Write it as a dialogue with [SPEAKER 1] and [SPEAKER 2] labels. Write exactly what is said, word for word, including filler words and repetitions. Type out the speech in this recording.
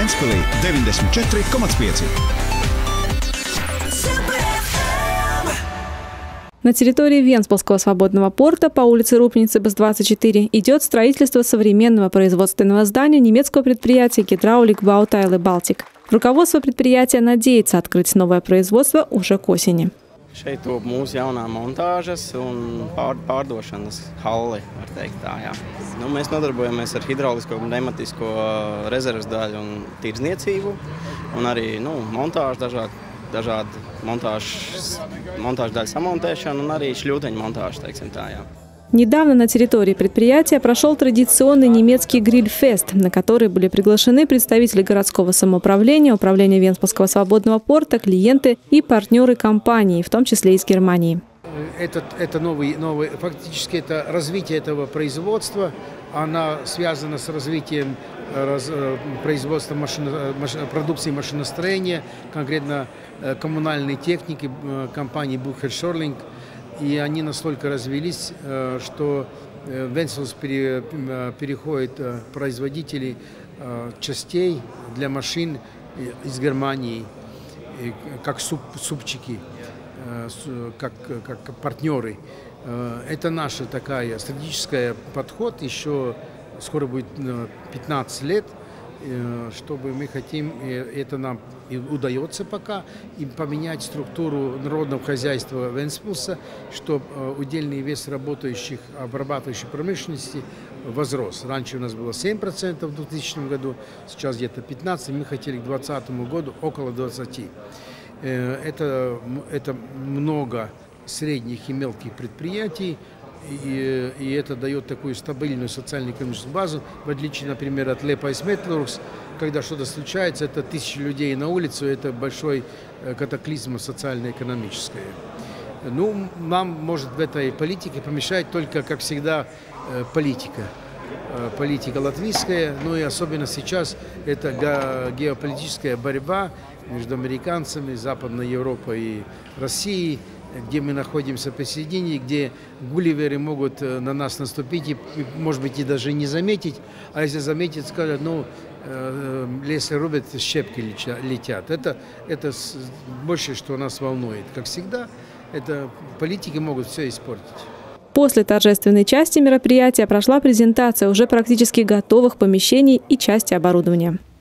[SPEAKER 1] Ventspilī deviņdesmit četri komats pieci.
[SPEAKER 2] На территории Венспилского свободного порта по улице Рупницы, Б С двадцать четыре, идет строительство современного производственного здания немецкого предприятия «Гидраулик Баутайле Балтик». Руководство предприятия надеется открыть новое производство уже к осени.
[SPEAKER 3] Šeit top mūsu jaunā montāžas un pār, pārdošanas halle, var teikt tā, jā. Nu, mēs nodarbojamies ar hidraulisko un pneumatisko rezerves daļu un tirdzniecību, un arī nu, montāžu dažādi, dažādi montāžu, montāžu daļu samontēšanu un arī šļūteņu montāžu, teiksim tā, jā.
[SPEAKER 2] Недавно на территории предприятия прошел традиционный немецкий гриль-фест, на который были приглашены представители городского самоуправления, управления Венспилского свободного порта, клиенты и партнеры компании, в том числе из Германии.
[SPEAKER 4] Это, это новый, новый, фактически это развитие этого производства, она связана с развитием раз, производства машино, маш, продукции машиностроения, конкретно коммунальной техники компании Bucher Schorling. И они настолько развелись, что Венспилс переходит производителей частей для машин из Германии, как суп, супчики, как, как партнеры. Это наш такая стратегический подход, еще скоро будет пятнадцать лет, чтобы мы хотим, это нам и удается пока, и поменять структуру народного хозяйства Венспилса, чтобы удельный вес работающих, обрабатывающей промышленности возрос. Раньше у нас было семь процентов в двухтысячном году, сейчас где-то пятнадцать процентов, мы хотели к двадцатому году около двадцати процентов. Это, это много средних и мелких предприятий, И, и это дает такую стабильную социально-экономическую базу, в отличие, например, от Лепайс Металлургс, когда что-то случается, это тысячи людей на улицу, это большой катаклизм социально-экономическое. Ну, нам может в этой политике помешать только, как всегда, политика. Политика латвийская, ну и особенно сейчас это геополитическая борьба между американцами, Западной Европой и Россией, где мы находимся посередине, где гулливеры могут на нас наступить и, может быть, и даже не заметить, а если заметить, скажут, ну, леса рубят, щепки летят. Это, это больше, что нас волнует. Как всегда, это политики могут все испортить.
[SPEAKER 2] После торжественной части мероприятия прошла презентация уже практически готовых помещений и части оборудования.